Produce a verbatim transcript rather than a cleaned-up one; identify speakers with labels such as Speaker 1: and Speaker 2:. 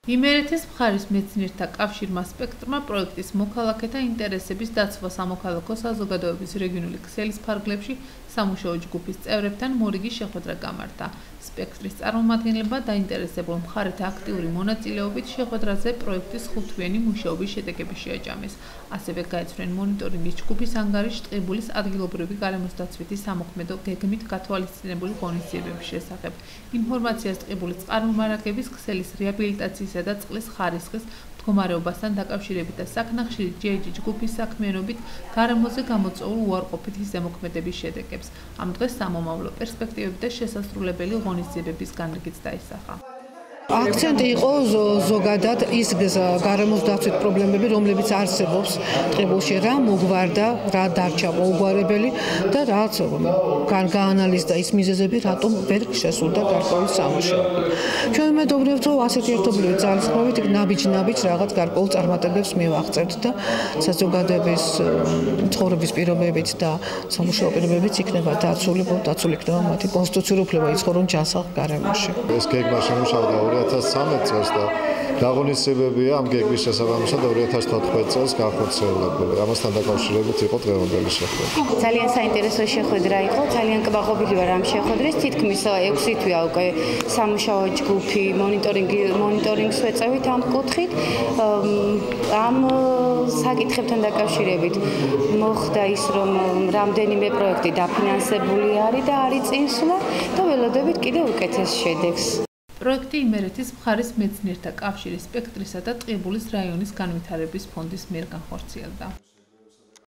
Speaker 1: იმერეთის მხარის მეცნიერთა კავშირმა სპექტრმა პროექტის მოქალაქეთა ინტერესების დაცვა სამოქალაქო საზოგადოების რეგიონული ქსელის ფარგლებში სამუშაო ჯგუფის წევრებთან მორიგი შეხვედრა გამართა. სპექტრის წარმომადგენლებმა დაინტერესებულ მხარეთა აქტიური მონაწილეობით შეხვედრაზე პროექტის ხუთთვიანი მუშაობის შედეგები შეაჯამეს. ასევე გაეცვლნენ მონიტორინგის ჯგუფის ანგარიშს ტყიბულის ადგილობრივი გარემოსდაცვითი სამოქმედო გეგმით გათვალისწინებული ღონისძიებების შესახებ. ინფორმაციას ტყიბულის წარმომარაგების ქსელის რეაბილიტაციისა და წყლის ხარისხის მდგომარეობასთან დაკავშირებით და საქნახშირის ჯი აი ჯი ჯგუფის საქმიანობით გარემოზე გამოწვეულ უარყოფითი ზემოქმედების შედეგებს. ამ დღეს სამომავლო პერსპექტივები და შესასრულებელი ღონისძიებების განრიგიც დაისახა.
Speaker 2: Აქცენტი იყო ზოგადად ის გარემოს დაცვით პრობლემები, რომლებიც არსებობს ტყიბულში, რა მოგვარდა, რა დარჩა მოუგვარებელი და რაც გაანალიზდა ის მიზეზები, რატომ ვერ შესულდა გარკვეული სამუშაო. ჩვენ ვიმედოვნებთ, რომ ასეთი ერთობლივი ძალისხმევით ნაბიჯ-ნაბიჯ რაღაც გარკვეულ წარმატებებს მივაღწევთ და საზოგადოების ცხოვრების პირობებით და სამუშაო პირობებით იქნება დაცული, დაცული იქნება მათი კონსტიტუციური უფლება იცხოვრონ ჯანსაღ გარემოში.
Speaker 3: ეს გეგმა შემუშავდა ორი ათას ცხრამეტ წელს და დაღონისებებია ამ გეგმის შესაბამისად ორი ათას თოთხმეტ წელს განხორციელებული. ამასთან დაკავშირებით იყო დღევანდელი შეხვედრა.
Speaker 4: ძალიან საინტერესო შეხვედრა იყო, ძალიან კმაყოფილი ვარ ამ შეხვედრის. თითქმის ექვსი თვეა უკვე სამუშაო ჯგუფი მონიტორინგი მონიტორინგს ვეწევით ამ კუთხით. ამ საკითხებთან დაკავშირებით მოხდა ის, რომ რამდენიმე პროექტი დაფინანსებული არის და არის წინსვლა და ველოდებით კიდევ უკეთეს შედეგს.
Speaker 1: პროექტი იმერეთის მხარის მეცნიერთა კავშირის სპექტრისა და ტყიბულის რაიონის განვითარების ფონდის მიერ განხორციელდა.